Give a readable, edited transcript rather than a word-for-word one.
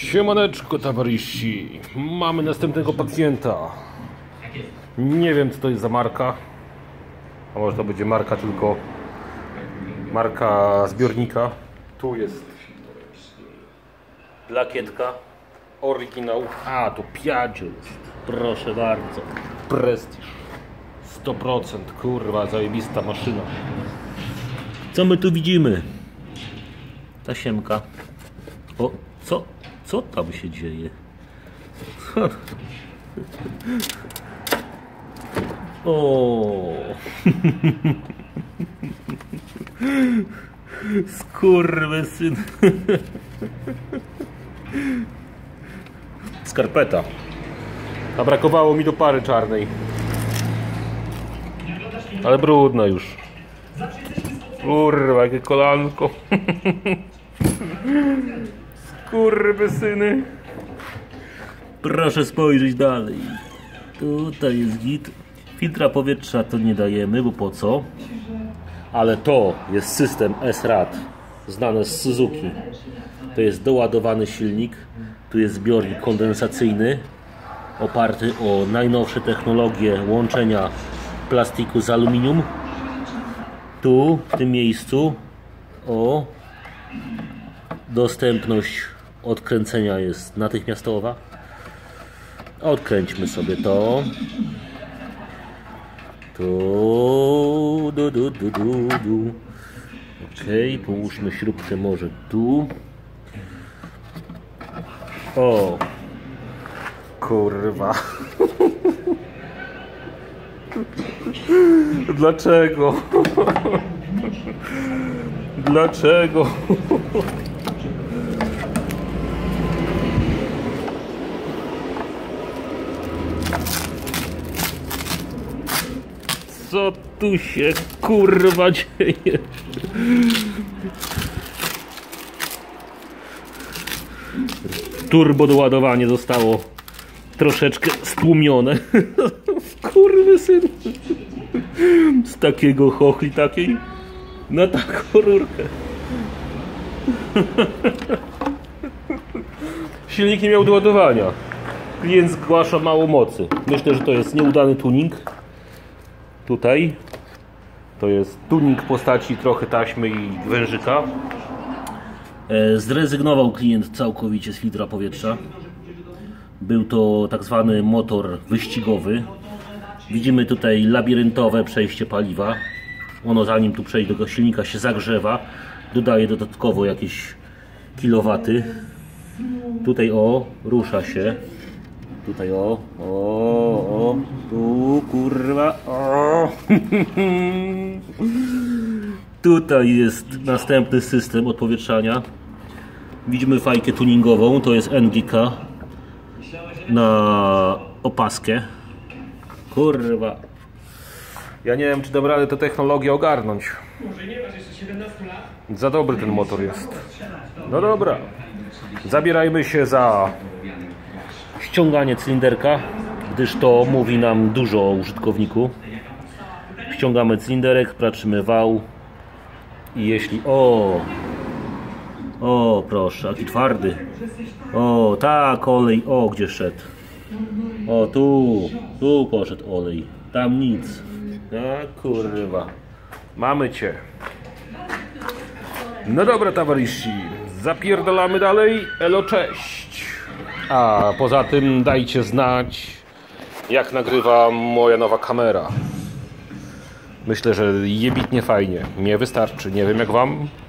Siemaneczko towarzyszy, mamy następnego pacjenta. Nie wiem co to jest za marka. A może to będzie marka tylko marka zbiornika. Tu jest plakietka oryginał. A tu Piaggio jest. Proszę bardzo. Prestiż 100%, kurwa, zajebista maszyna. Co my tu widzimy? Tasiemka. O, co tam się dzieje? O, skurwysyn. Skarpeta. A brakowało mi do pary czarnej. Ale brudna już. Kurwa, jakie kolanko. Skurwysyny. Proszę spojrzeć dalej. Tutaj jest git. Filtra powietrza to nie dajemy, bo po co? Ale to jest system S-Rad, znany z Suzuki. To jest doładowany silnik. Tu jest zbiornik kondensacyjny oparty o najnowsze technologie łączenia plastiku z aluminium. Tu, w tym miejscu, o, dostępność odkręcenia jest natychmiastowa. Odkręćmy sobie to. Ok, połóżmy śrubkę może tu. O, kurwa. Dlaczego? Dlaczego? Co tu się kurwa dzieje? Turbo doładowanie zostało troszeczkę stłumione. Kurwysyn. Z takiego chochli takiej na taką rurkę. Silnik nie miał doładowania. Klient zgłasza mało mocy. Myślę, że to jest nieudany tuning. Tutaj to jest tuning w postaci trochę taśmy i wężyka. Zrezygnował klient całkowicie z filtra powietrza. Był to tak zwany motor wyścigowy. Widzimy tutaj labiryntowe przejście paliwa. Ono, zanim tu przejdzie do tego silnika, się zagrzewa. Dodaje dodatkowo jakieś kilowaty. Tutaj o, rusza się. Tutaj o, tu kurwa, o. Tutaj jest następny system odpowietrzania. Widzimy fajkę tuningową, to jest NGK na opaskę. Kurwa. Ja nie wiem, czy dam radę tę technologię ogarnąć. Za dobry ten motor jest. No dobra. Zabierajmy się za ściąganie cylinderka, gdyż to mówi nam dużo o użytkowniku. Ściągamy cylinderek, patrzymy wał i jeśli... O, proszę, jaki twardy. O, tak, olej, o, gdzie szedł. O, tu poszedł olej, tam nic. A kurwa, mamy cię. No dobra towarzyszy, zapierdalamy dalej, elo, cześć. A poza tym dajcie znać, jak nagrywa moja nowa kamera. Myślę, że jebitnie fajnie. Mnie wystarczy, nie wiem jak wam.